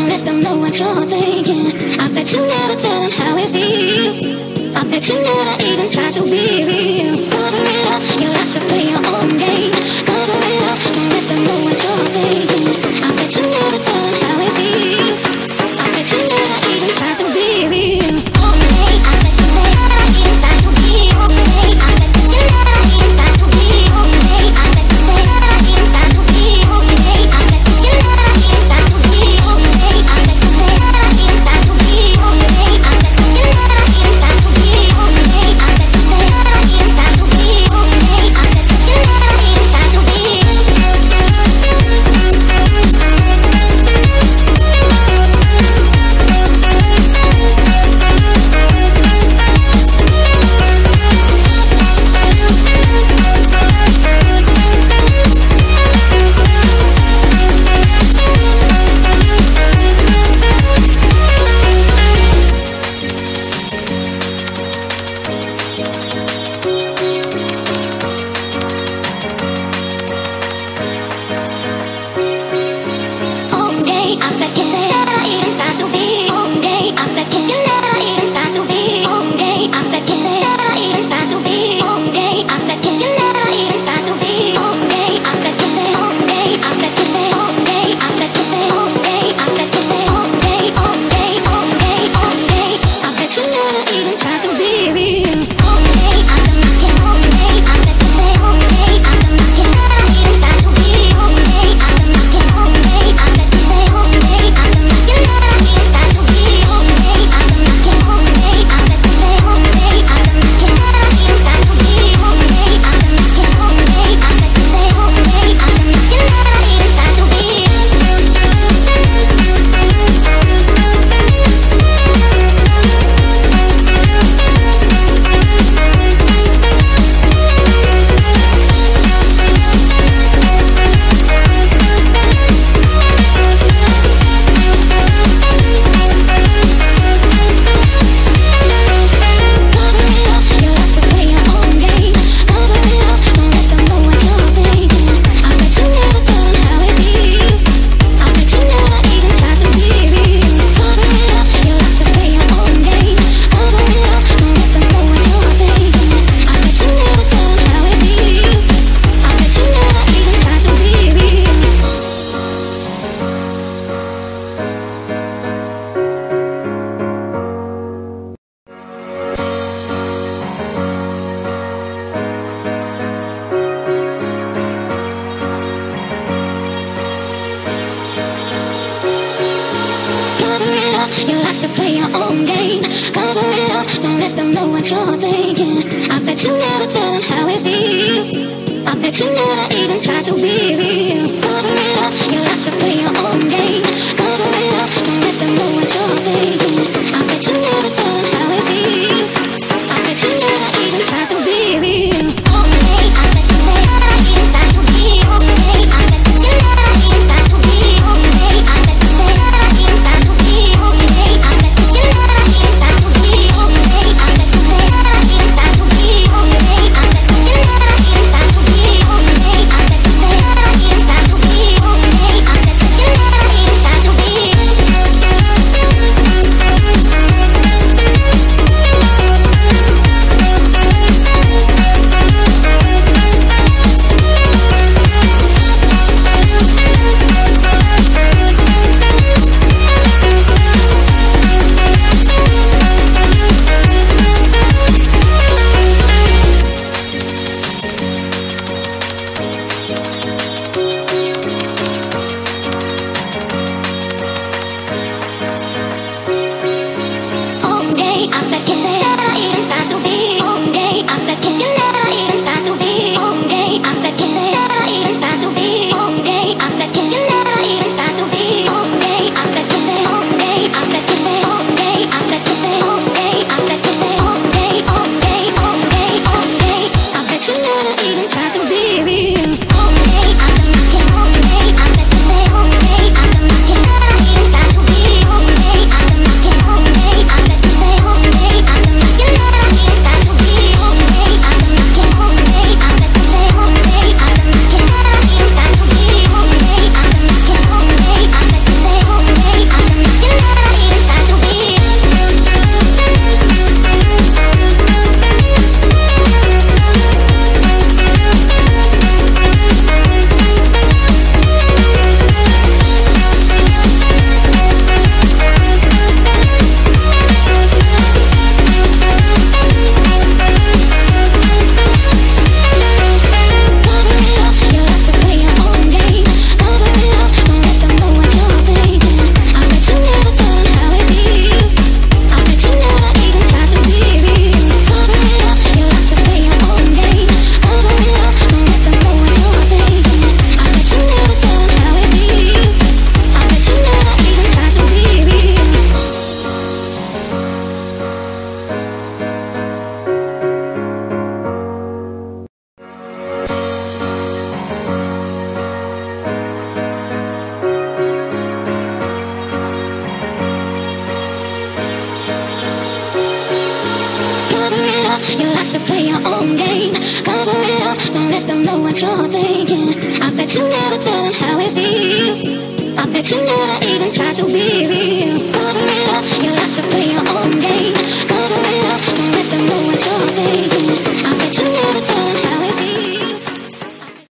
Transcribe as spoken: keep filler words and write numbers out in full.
don't let them know what you're thinking. I bet you never tell them how it feels. I bet you never even try to be real. Cover it up, you like to play your own game. Cover it up, don't let them know what you're thinking. I bet you never tell them how it feels. I bet you never even try to be real. Okay, I bet you never even try to be okay. I bet you never even try to be okay. I bet you never even try to be okay. I bet you never even try to be okay. I bet you never even try to be okay. I bet you never even try to be okay. I bet you never even try to be okay. I bet you never even try to be. You like to play your own game. Cover it up, don't let them know what you're thinking. I bet you never tell them how it feels. I bet you never even try to be real. Cover it up, you like to play your own game. Cover it up, don't let them know what you're thinking. I bet you never tell them how it feels. I bet you never even try to be real. Okay, I bet you never even try to be okay. I bet you never even try to be okay. I bet you never even try to be okay. I bet you never even try to be okay. I bet you never even try to be okay. I bet you never even try to be okay. I bet you never even try to be okay. I bet you never even You like to play your own game. Cover it up, don't let them know what you're thinking. I bet you never tell them how it feels. I bet you never even try to be real.